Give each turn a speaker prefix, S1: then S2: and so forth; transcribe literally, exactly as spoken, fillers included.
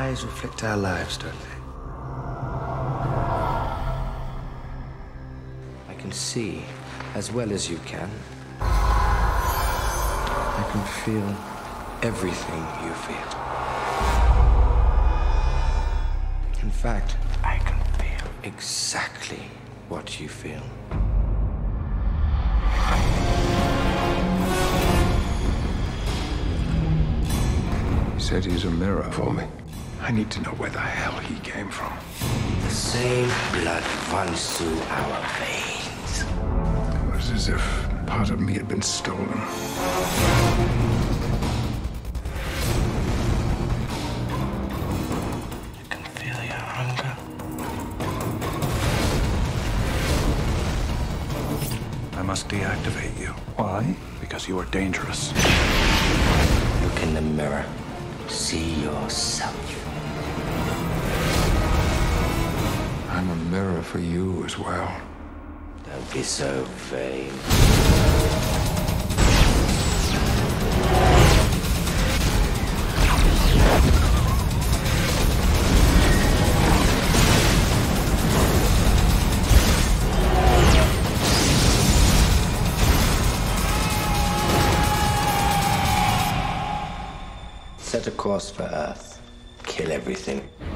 S1: eyes reflect our lives, don't they? I can see as well as you can. I can feel everything you feel. In fact, I can feel exactly what you feel.
S2: He said he's a mirror for me. I need to know where the hell he came from.
S1: The same blood runs through our veins.
S2: It was as if part of me had been stolen.
S1: I can feel your hunger.
S3: I must deactivate you. Why? Because you are dangerous.
S1: Look in the mirror. See yourself.
S2: I'm a mirror for you as well.
S1: Don't be so vain. Set a course for Earth. Kill everything.